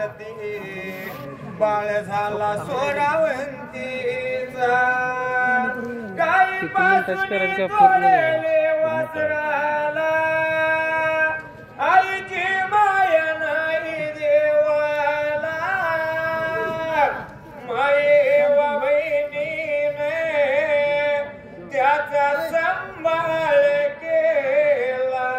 बाळ झाला सोरावंतीचा गायीपासून तोडले वासराला आईची माया नाही देवाला मायेवा बहिणीने त्याचा सांभाळ केला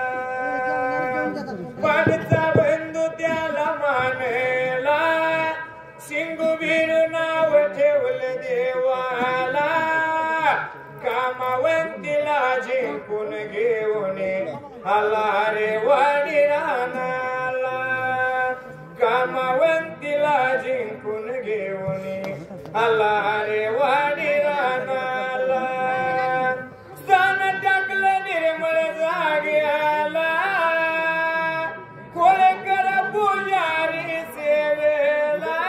पाडचा बंधू त्याला मानला सिंगुबीर नाव ठेवलं देवाला कामावंतीला जिंकून घेऊन आला रे वाडी रानाला कामावंतीला जिंकून घेऊन आला रे वाडी रानाला स्थान टाकलं निर्मळ जाग्याला कोळकर पुजारी सेवेला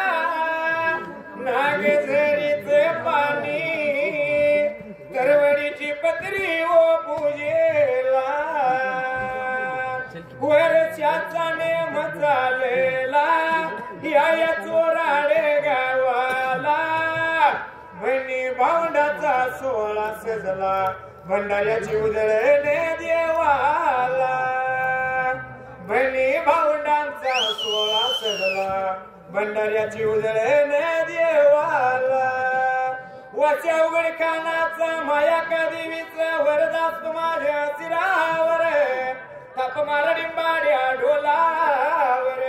नागझरीचे पाणी करवडीची पत्री ओ पूजेला वर्षाचा नेम चालला या चोराडे गावाला बहिणी भावंडाचा सोहळा सजला भंडाऱ्याची उधळणे देवाला बहिणी भावंडांचा सोहळा सजला भंडाऱ्याची उधळणे देवाला वच्या उघड कानाचा मायाका देवीचा वरदास माझ्या शिरावर ताप मारा डिंबाड्या ढोलावर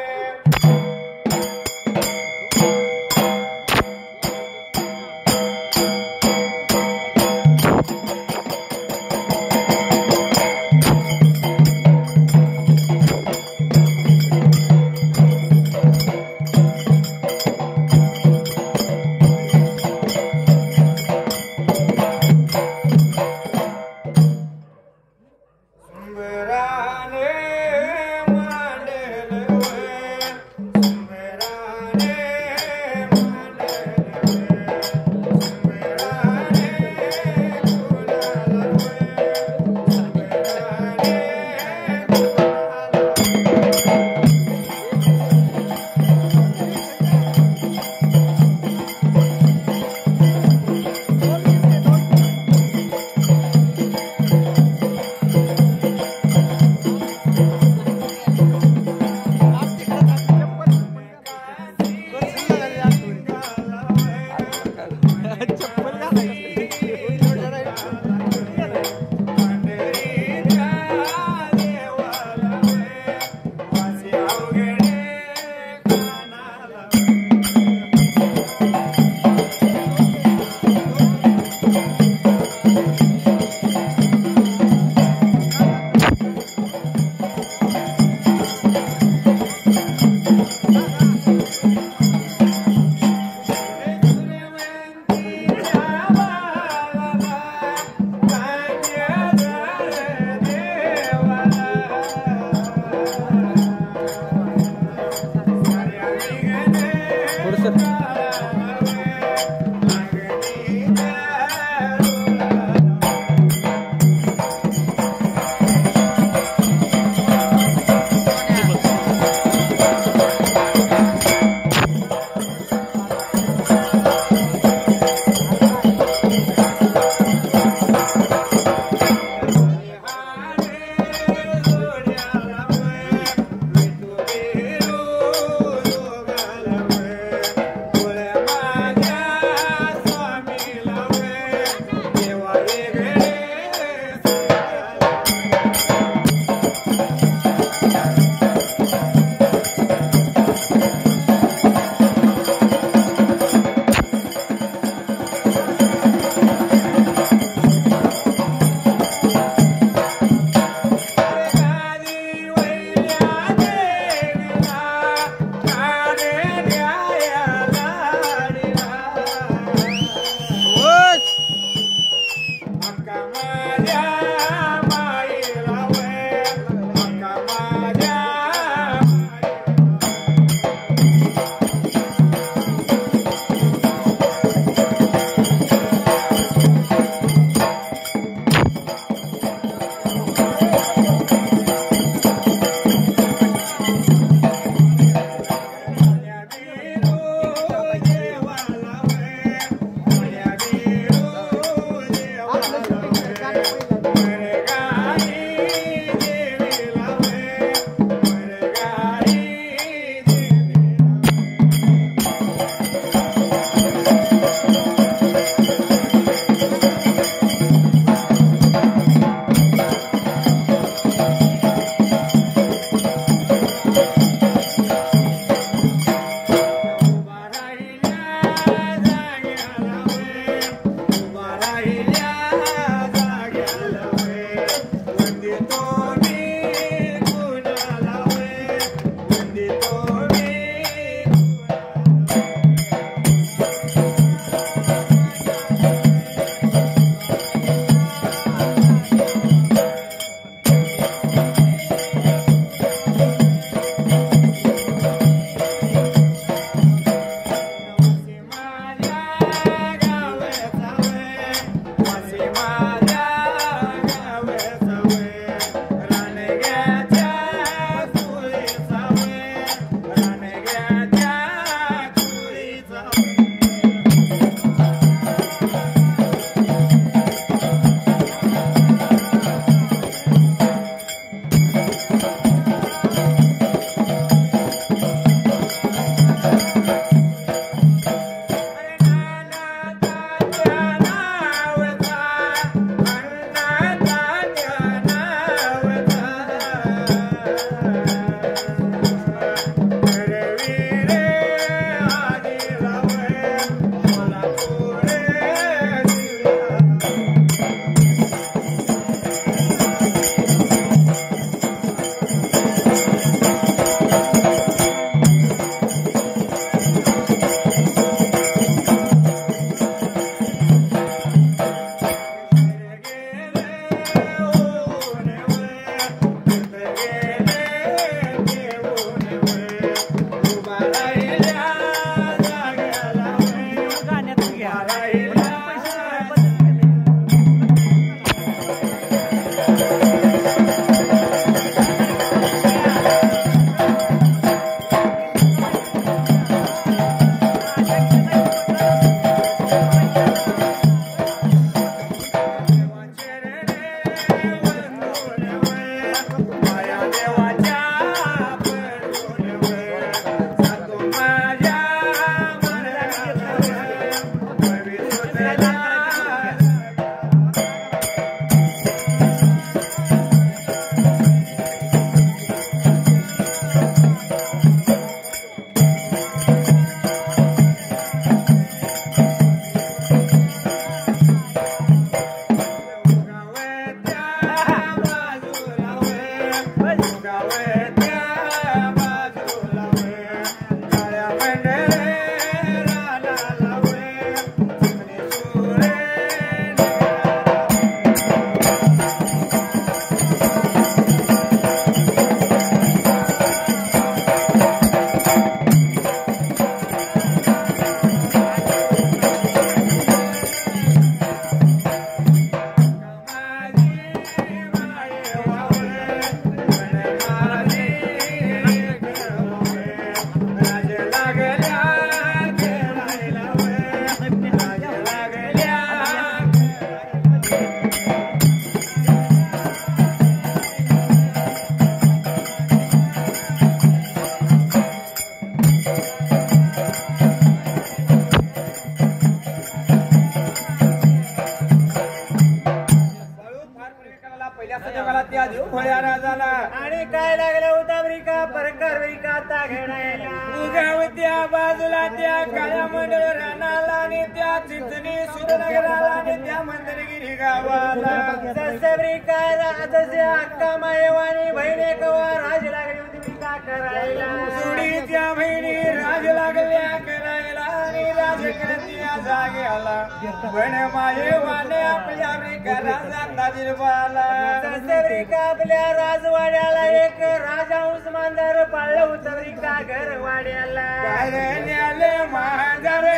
उगावत्या बाजूला त्या काळ्या मंडळ रानाला आणि त्या चिंचणी सुरनगराला आणि त्या मंदिरगिरी गावाला अक्का मायवानी बहिणी कवा राज लागली होती का करायला सुडीच्या बहिणी राज लागल्या करायला आणि राजकरत्या जागेला पण मायवाने आपल्या राजा जिरवाला आपल्या राजवाड्याला एक राजा उस्मानदार पाळलं होतं का घरवाड्याला आले महाजारे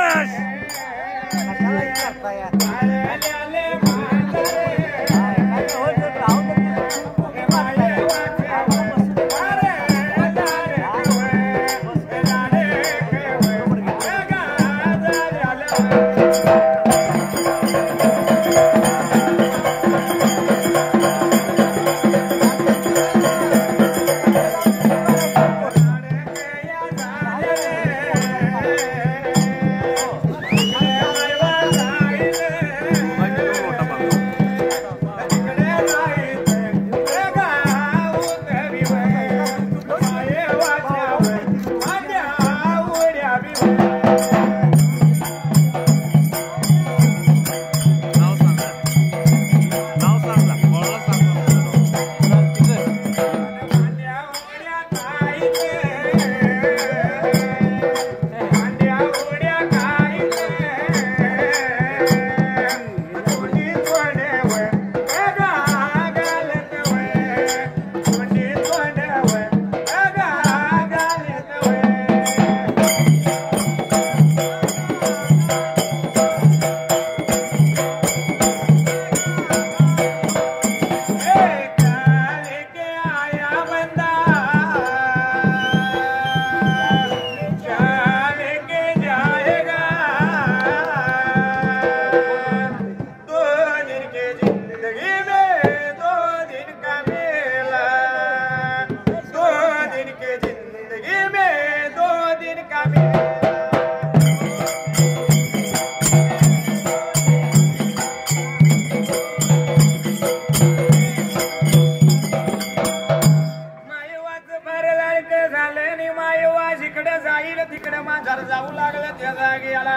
जाऊ लागलं त्या जागेला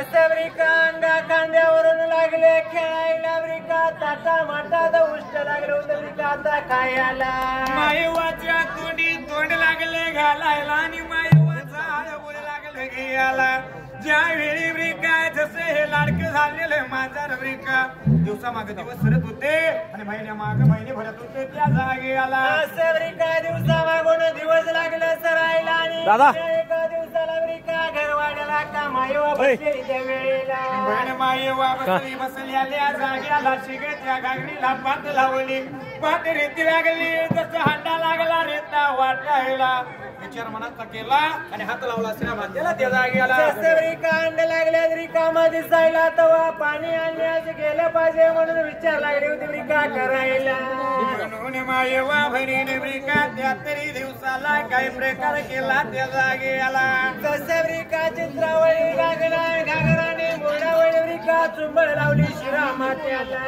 अंगा कांद्यावरून लागले खेळायला ब्रिका ताटा माटात उष्ट लागलं होतं ब्रिका आता खायला मायवाच्या तोंडी तोंड लागले घालायला आणि मायवाचा आळवळ लागले घ्यायला ज्यावेळी ब्रिका जसे हे लाडके झालेले माझा ब्रिका दिवसामागे दिवस सरत होते आणि महिन्या मागे महिने भरत होते त्या जागेला असं ब्रिका दिवसामागून दिवस लागले सरायला आणि एका दिवसाला ब्रिका घरवाड्याला का मायवा बसली त्या वेळेला मायवा बसली आल्या जागेला शिगे त्या गागडीला पात लावली पात रेती लागली जसं हांडा लागला रेता वाटायला विचार मनाचा केला आणि हात लावला सिना बांधला त्या जागेला अंड लागल्या रिकामा दिसायला तवा पाणी आणण्यास गेलं पाहिजे म्हणून विचार लागले होते ब्रिका करायला म्हणून मायवा बहिणीने ब्रिका त्या तरी दिवसाला काही प्रकार केला त्या जागेला जसं ब्रिका चित्रावळी घागराने मोडावळी ब्रिका चुंबळ लावली शिरा मात्याला